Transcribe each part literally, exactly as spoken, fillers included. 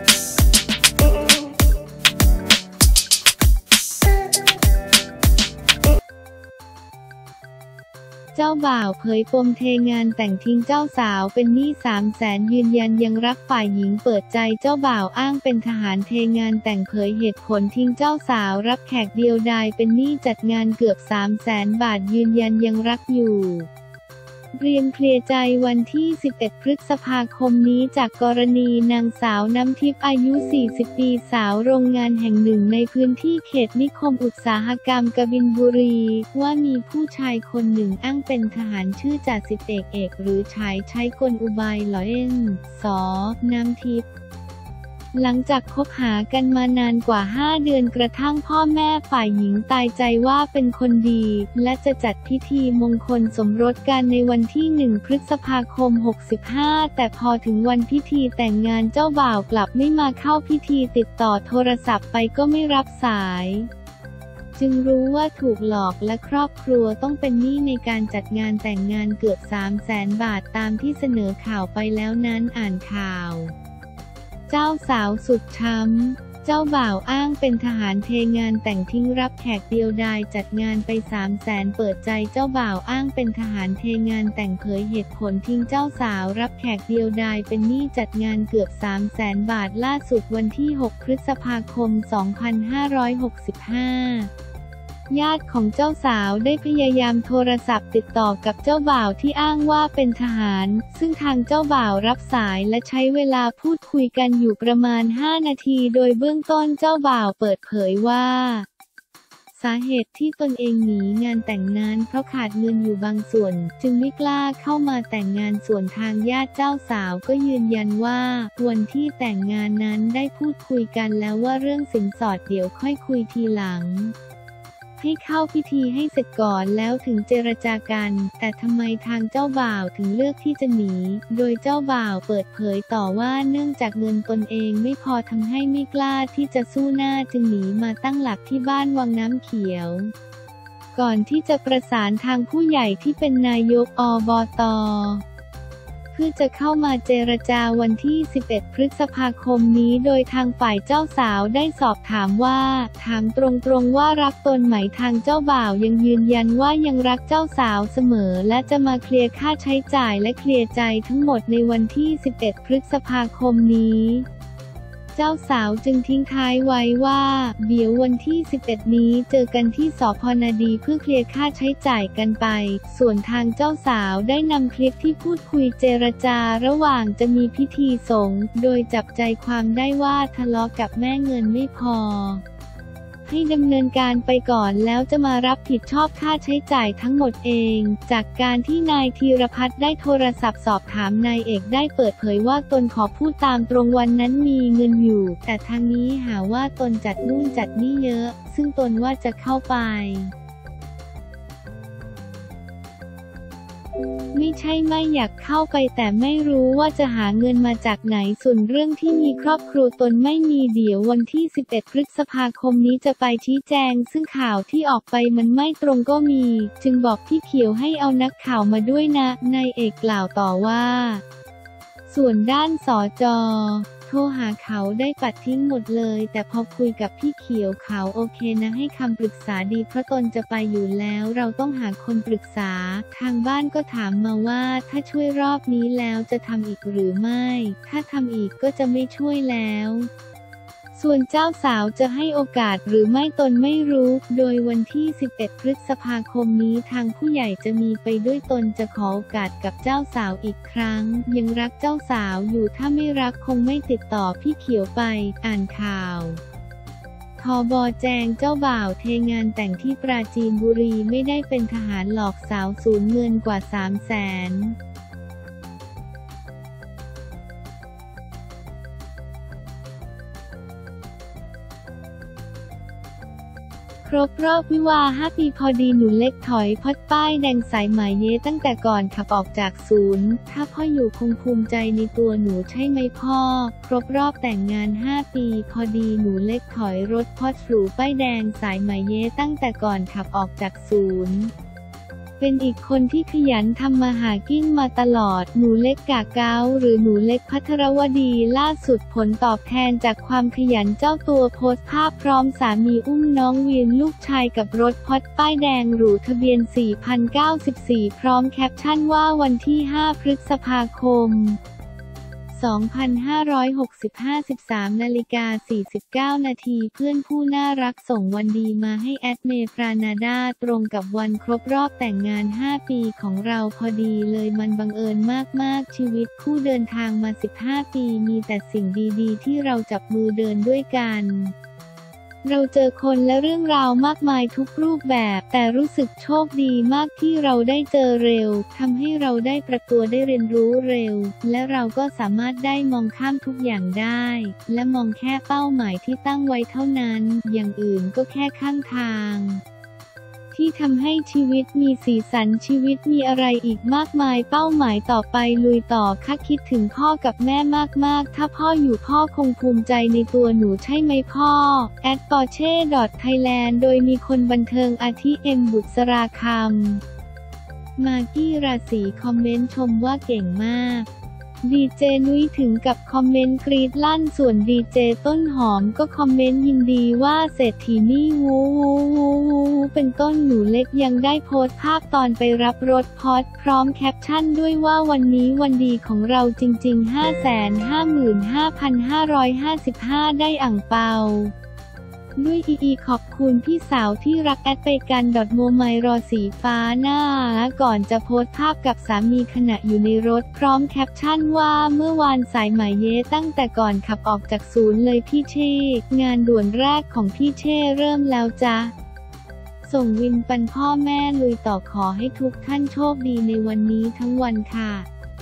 เจ้าบ่าวเผยปมเทงานแต่งทิ้งเจ้าสาวเป็นหนี้สามแสนยืนยันยังรักฝ่ายหญิงเปิดใจเจ้าบ่าวอ้างเป็นทหารเทงานแต่งเผยเหตุผลทิ้งเจ้าสาวรับแขกเดียวดายเป็นหนี้จัดงานเกือบสามแสนบาทยืนยันยังรักอยู่เตรียมเคลียร์ใจวันที่สิบเอ็ดพฤษภาคมนี้จากกรณีนางสาวน้ำทิพย์อายุสี่สิบปีสาวโรงงานแห่งหนึ่งในพื้นที่เขตนิคมอุตสาหกรรมกบินบุรีว่ามีผู้ชายคนหนึ่งอ้างเป็นทหารชื่อจ่าสิบเอกเอกหรือชายใช้กลอุบายหล่อเล่นสอน้ำทิพย์หลังจากคบหากันมานานกว่าห้าเดือนกระทั่งพ่อแม่ฝ่ายหญิงตายใจว่าเป็นคนดีและจะจัดพิธีมงคลสมรสกันในวันที่หนึ่งพฤษภาคมหกสิบห้าแต่พอถึงวันพิธีแต่งงานเจ้าบ่าวกลับไม่มาเข้าพิธีติดต่อโทรศัพท์ไปก็ไม่รับสายจึงรู้ว่าถูกหลอกและครอบครัวต้องเป็นหนี้ในการจัดงานแต่งงานเกือบสามแสนบาทตามที่เสนอข่าวไปแล้วนั้นอ่านข่าวเจ้าสาวสุดช้ำเจ้าบ่าวอ้างเป็นทหารเทงานแต่งทิ้งรับแขกเดียวดายจัดงานไปสามแสนเปิดใจเจ้าบ่าวอ้างเป็นทหารเทงานแต่งเผยเหตุผลทิ้งเจ้าสาวรับแขกเดียวดายเป็นหนี้จัดงานเกือบสามแสนบาทล่าสุดวันที่หกพฤษภาคมสองพันห้าร้อยหกสิบห้าญาติของเจ้าสาวได้พยายามโทรศัพท์ติดต่อกับเจ้าบ่าวที่อ้างว่าเป็นทหารซึ่งทางเจ้าบ่าวรับสายและใช้เวลาพูดคุยกันอยู่ประมาณห้านาทีโดยเบื้องต้นเจ้าบ่าวเปิดเผยว่าสาเหตุที่ตนเองหนีงานแต่งนั้นเพราะขาดเงินอยู่บางส่วนจึงไม่กล้าเข้ามาแต่งงานส่วนทางญาติเจ้าสาวก็ยืนยันว่าวันที่แต่งงานนั้นได้พูดคุยกันแล้วว่าเรื่องสินสอดเดี๋ยวค่อยคุยทีหลังให้เข้าพิธีให้เสร็จก่อนแล้วถึงเจรจากันแต่ทำไมทางเจ้าบ่าวถึงเลือกที่จะหนีโดยเจ้าบ่าวเปิดเผยต่อว่าเนื่องจากเงินตนเองไม่พอทำให้ไม่กล้าที่จะสู้หน้าจึงหนีมาตั้งหลักที่บ้านวังน้ำเขียวก่อนที่จะประสานทางผู้ใหญ่ที่เป็นนายกอบต.เพื่อจะเข้ามาเจรจาวันที่สิบเอ็ดพฤษภาคมนี้โดยทางฝ่ายเจ้าสาวได้สอบถามว่าถามตรงๆว่ารักตนไหมทางเจ้าบ่าวยังยืนยันว่ายังรักเจ้าสาวเสมอและจะมาเคลียร์ค่าใช้จ่ายและเคลียร์ใจทั้งหมดในวันที่สิบเอ็ดพฤษภาคมนี้เจ้าสาวจึงทิ้งท้ายไว้ว่าเดี๋ยววันที่สิบเอ็ดนี้เจอกันที่สภ.นาดีเพื่อเคลียร์ค่าใช้จ่ายกันไปส่วนทางเจ้าสาวได้นำคลิปที่พูดคุยเจรจาระหว่างจะมีพิธีสงฆ์โดยจับใจความได้ว่าทะเลาะกับแม่เงินไม่พอให้ดำเนินการไปก่อนแล้วจะมารับผิดชอบค่าใช้จ่ายทั้งหมดเองจากการที่นายธีรพัฒน์ได้โทรศัพท์สอบถามนายเอกได้เปิดเผยว่าตนขอพูดตามตรงวันนั้นมีเงินอยู่แต่ทางนี้หาว่าตนจัดนู่นจัดนี่เยอะซึ่งตนว่าจะเข้าไปไม่ใช่ไม่อยากเข้าไปแต่ไม่รู้ว่าจะหาเงินมาจากไหนส่วนเรื่องที่มีครอบครัวตนไม่มีเดี๋ยววันที่สิบเอ็ดพฤษภาคมนี้จะไปชี้แจงซึ่งข่าวที่ออกไปมันไม่ตรงก็มีจึงบอกพี่เขียวให้เอานักข่าวมาด้วยนะนายเอกกล่าวต่อว่าส่วนด้านสจ.โทรหาเขาได้ปัดทิ้งหมดเลยแต่พอคุยกับพี่เขียวเขาโอเคนะให้คำปรึกษาดีเพราะตนจะไปอยู่แล้วเราต้องหาคนปรึกษาทางบ้านก็ถามมาว่าถ้าช่วยรอบนี้แล้วจะทำอีกหรือไม่ถ้าทำอีกก็จะไม่ช่วยแล้วส่วนเจ้าสาวจะให้โอกาสหรือไม่ตนไม่รู้โดยวันที่สิบเอ็ดพฤษภาคมนี้ทางผู้ใหญ่จะมีไปด้วยตนจะขอโอกาสกับเจ้าสาวอีกครั้งยังรักเจ้าสาวอยู่ถ้าไม่รักคงไม่ติดต่อพี่เขียวไปอ่านข่าวทบแจงเจ้าบ่าวเทงานแต่งที่ปราจีนบุรีไม่ได้เป็นทหารหลอกสาวสูญเงินกว่าสามแสนครบรอบวิวาห์ห้าปีพอดีหนูเล็กถอยพอดป้ายแดงสายไหมเย่ตั้งแต่ก่อนขับออกจากศูนย์ถ้าพ่ออยู่คงภูมิใจในตัวหนูใช่ไหมพ่อครบรอบแต่งงานห้าปีพอดีหนูเล็กถอยรถพอดหรูป้ายแดงสายไหมเย่ตั้งแต่ก่อนขับออกจากศูนย์เป็นอีกคนที่ขยันทำมาหากินมาตลอดหนูเล็กกากเก้าหรือหนูเล็กภัทรวดีล่าสุดผลตอบแทนจากความขยันเจ้าตัวโพสต์ภาพพร้อมสามีอุ้มน้องเวียนลูกชายกับรถพอร์ชป้ายแดงหรูทะเบียน สี่พันเก้าสิบสี่ พร้อมแคปชั่นว่าวันที่ ห้า พฤษภาคม สองพันห้าร้อยหกสิบห้า สิบสามนาฬิกาสี่สิบเก้านาทีเพื่อนผู้น่ารักส่งวันดีมาให้แอดเมย์ปรานาดาตรงกับวันครบรอบแต่งงาน ห้า ปีของเราพอดีเลยมันบังเอิญมากๆชีวิตคู่เดินทางมา สิบห้า ปีมีแต่สิ่งดีๆที่เราจับมือเดินด้วยกันเราเจอคนและเรื่องราวมากมายทุกรูปแบบแต่รู้สึกโชคดีมากที่เราได้เจอเร็วทำให้เราได้ปรับตัวได้เรียนรู้เร็วและเราก็สามารถได้มองข้ามทุกอย่างได้และมองแค่เป้าหมายที่ตั้งไว้เท่านั้นอย่างอื่นก็แค่ข้างทางที่ทำให้ชีวิตมีสีสันชีวิตมีอะไรอีกมากมายเป้าหมายต่อไปลุยต่อค่ะคิดถึงพ่อกับแม่มากๆถ้าพ่ออยู่พ่อคงภูมิใจในตัวหนูใช่ไหมพ่อ แอท ปอร์เช่ ไทยแลนด์ โดยมีคนบันเทิงอาทิเอ็มบุษราคำมากกี้ราศีคอมเมนต์ชมว่าเก่งมากดีเจนุ้ยถึงกับคอมเมนต์กรี๊ดลั่นส่วนดีเจต้นหอมก็คอมเมนต์ยินดีว่าเศรษฐีนี่วูวูวูวูเป็นต้นหนูเล็กยังได้โพสต์ภาพตอนไปรับรถพอร์ชพร้อมแคปชั่นด้วยว่าวันนี้วันดีของเราจริงๆ ห้าแสนห้าหมื่นห้าพันห้าร้อยห้าสิบห้า ได้อั่งเปาด้วยอีอีขอบคุณพี่สาวที่รักแอดไปกันดอทโมไมรอสีฟ้าหน้าก่อนจะโพสต์ภาพกับสามีขณะอยู่ในรถพร้อมแคปชั่นว่าเมื่อวานสายไหมเย่ตั้งแต่ก่อนขับออกจากศูนย์เลยพี่เช่งานด่วนแรกของพี่เช่เริ่มแล้วจ้ะส่งวินปันพ่อแม่ลุยต่อขอให้ทุกท่านโชคดีในวันนี้ทั้งวันค่ะ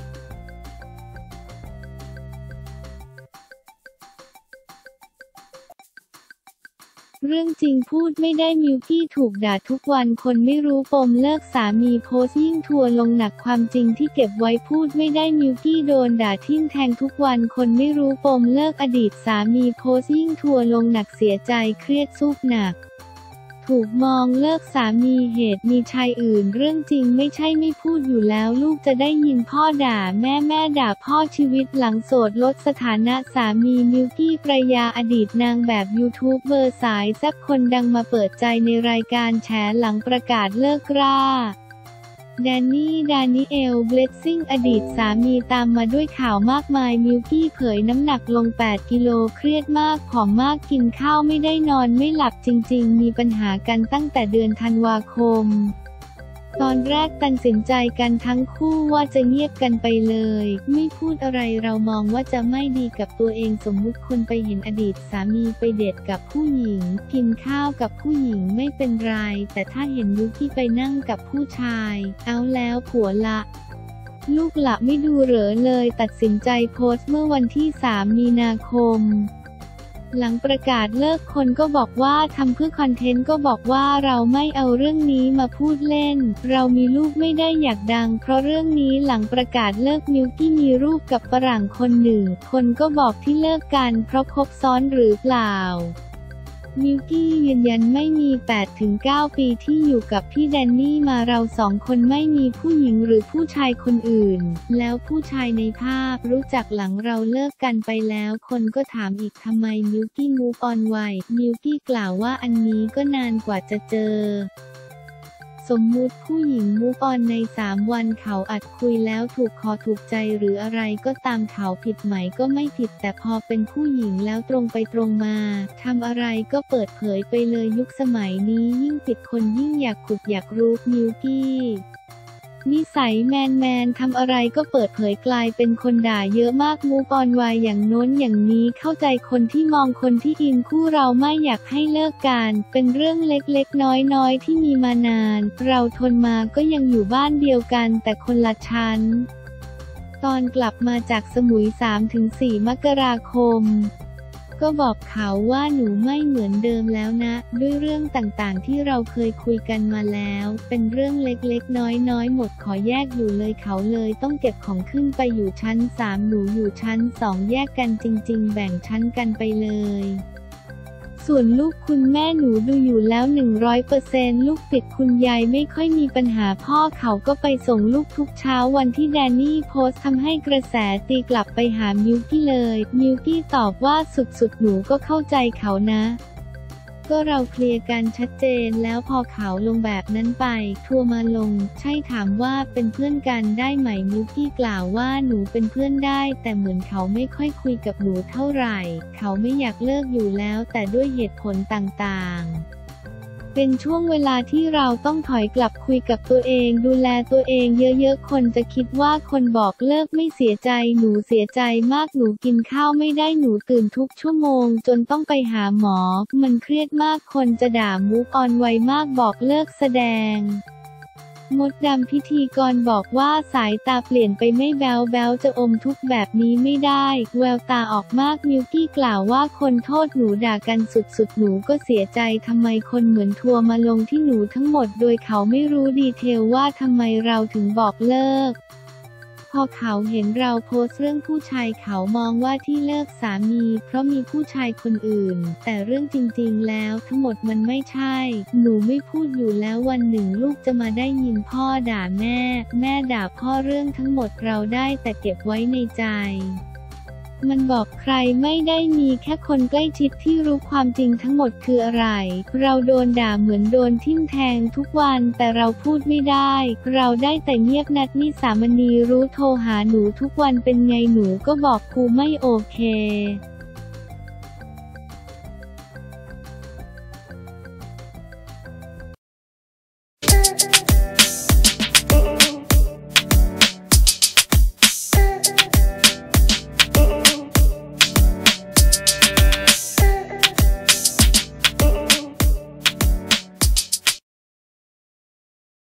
เรื่องจริงพูดไม่ได้มิวกี้ถูกด่าทุกวันคนไม่รู้ปมเลิกสามีโพสต์ยิ่งทัวร์ลงหนักความจริงที่เก็บไว้พูดไม่ได้มิวกี้โดนด่าทิ่มแทงทุกวันคนไม่รู้ปมเลิกอดีตสามีโพสต์ยิ่งทัวร์ลงหนักเสียใจเครียดซุบหนักถูกมองเลิกสามีเหตุมีชายอื่นเรื่องจริงไม่ใช่ไม่พูดอยู่แล้วลูกจะได้ยินพ่อด่าแม่แม่ด่าพ่อชีวิตหลังโสดลดสถานะสามีมิวกี้ปรายาอดีตนางแบบยูทูบเบอร์สายแซ่บคนดังมาเปิดใจในรายการแฉหลังประกาศเลิกราแดนนี่ดานิเอลเบลสซิ่งอดีตสามีตามมาด้วยข่าวมากมายมิวกี้เผยน้ำหนักลงแปดกิโลเครียดมากผอมมากกินข้าวไม่ได้นอนไม่หลับจริงๆมีปัญหากันตั้งแต่เดือนธันวาคมตอนแรกตัดสินใจกันทั้งคู่ว่าจะเงียบกันไปเลยไม่พูดอะไรเรามองว่าจะไม่ดีกับตัวเองสมมุติคนไปเห็นอดีตสามีไปเดทกับผู้หญิงกินข้าวกับผู้หญิงไม่เป็นไรแต่ถ้าเห็นยุกี้ไปนั่งกับผู้ชายเอาแล้วผัวละลูกละไม่ดูเหรอเลยตัดสินใจโพสต์เมื่อวันที่สามมีนาคมหลังประกาศเลิกคนก็บอกว่าทำเพื่อคอนเทนต์ก็บอกว่าเราไม่เอาเรื่องนี้มาพูดเล่นเรามีลูกไม่ได้อยากดังเพราะเรื่องนี้หลังประกาศเลิกมิวกี้มีรูปกับฝรั่งคนหนึ่งคนก็บอกที่เลิกกันเพราะคบซ้อนหรือเปล่ามิวกี้ยืนยันไม่มี แปดถึงเก้า ปีที่อยู่กับพี่แดนนี่มาเราสองคนไม่มีผู้หญิงหรือผู้ชายคนอื่นแล้วผู้ชายในภาพรู้จักหลังเราเลิกกันไปแล้วคนก็ถามอีกทำไมมิวกี้มูฟออนไวมิวกี้กล่าวว่าอันนี้ก็นานกว่าจะเจอสมมุติผู้หญิงมูฟออนในสามวันเขาอัดคุยแล้วถูกคอถูกใจหรืออะไรก็ตามเขาผิดไหมก็ไม่ผิดแต่พอเป็นผู้หญิงแล้วตรงไปตรงมาทำอะไรก็เปิดเผยไปเลยยุคสมัยนี้ยิ่งผิดคนยิ่งอยากขุดอยากรู้มิวกี้นิสัยแมนแมนทำอะไรก็เปิดเผยกลายเป็นคนด่าเยอะมากมูฟออนไวอย่างโน้นอย่างนี้เข้าใจคนที่มองคนที่อินคู่เราไม่อยากให้เลิกกันเป็นเรื่องเล็กๆน้อยๆที่มีมานานเราทนมาก็ยังอยู่บ้านเดียวกันแต่คนละชั้นตอนกลับมาจากสมุย สามถึงสี่ มกราคมก็บอกเขาว่าหนูไม่เหมือนเดิมแล้วนะด้วยเรื่องต่างๆที่เราเคยคุยกันมาแล้วเป็นเรื่องเล็กๆน้อยๆหมดขอแยกอยู่เลยเขาเลยต้องเก็บของขึ้นไปอยู่ชั้นสามหนูอยู่ชั้นสองแยกกันจริงๆแบ่งชั้นกันไปเลยสส่วนลูกคุณแม่หนูดูอยู่แล้ว หนึ่งร้อยเปอร์เซ็นต์ ลูกติดคุณยายไม่ค่อยมีปัญหาพ่อเขาก็ไปส่งลูกทุกเช้าวันที่แดนนี่โพสต์ทำให้กระแสตีกลับไปหามิวกี้เลยมิวกี้ตอบว่าสุดๆหนูก็เข้าใจเขานะก็เราเคลียร์กันชัดเจนแล้วพอเขาลงแบบนั้นไปทัวร์มาลงใช่ถามว่าเป็นเพื่อนกันได้ไหมมิวกี้กล่าวว่าหนูเป็นเพื่อนได้แต่เหมือนเขาไม่ค่อยคุยกับหนูเท่าไหร่เขาไม่อยากเลิกอยู่แล้วแต่ด้วยเหตุผลต่างๆเป็นช่วงเวลาที่เราต้องถอยกลับคุยกับตัวเองดูแลตัวเองเยอะๆคนจะคิดว่าคนบอกเลิกไม่เสียใจหนูเสียใจมากหนูกินข้าวไม่ได้หนูตื่นทุกชั่วโมงจนต้องไปหาหมอมันเครียดมากคนจะด่ามูฟออนไวมากบอกเลิกแสดงมดดำพิธีกรบอกว่าสายตาเปลี่ยนไปไม่แบ๊วแบ๊วจะอมทุกแบบนี้ไม่ได้แววตาออกมากมิวกี้กล่าวว่าคนโทษหนูด่ากันสุดๆหนูก็เสียใจทำไมคนเหมือนทัวร์มาลงที่หนูทั้งหมดโดยเขาไม่รู้ดีเทลว่าทำไมเราถึงบอกเลิกพอเขาเห็นเราโพสต์เรื่องผู้ชายเขามองว่าที่เลิกสามีเพราะมีผู้ชายคนอื่นแต่เรื่องจริงๆแล้วทั้งหมดมันไม่ใช่หนูไม่พูดอยู่แล้ววันหนึ่งลูกจะมาได้ยินพ่อด่าแม่แม่ด่าพ่อเรื่องทั้งหมดเราได้แต่เก็บไว้ในใจมันบอกใครไม่ได้มีแค่คนใกล้ชิดที่รู้ความจริงทั้งหมดคืออะไรเราโดนด่าเหมือนโดนทิ่มแทงทุกวันแต่เราพูดไม่ได้เราได้แต่เงียบนัดนิสามณีรู้โทรหาหนูทุกวันเป็นไงหนูก็บอกครูไม่โอเค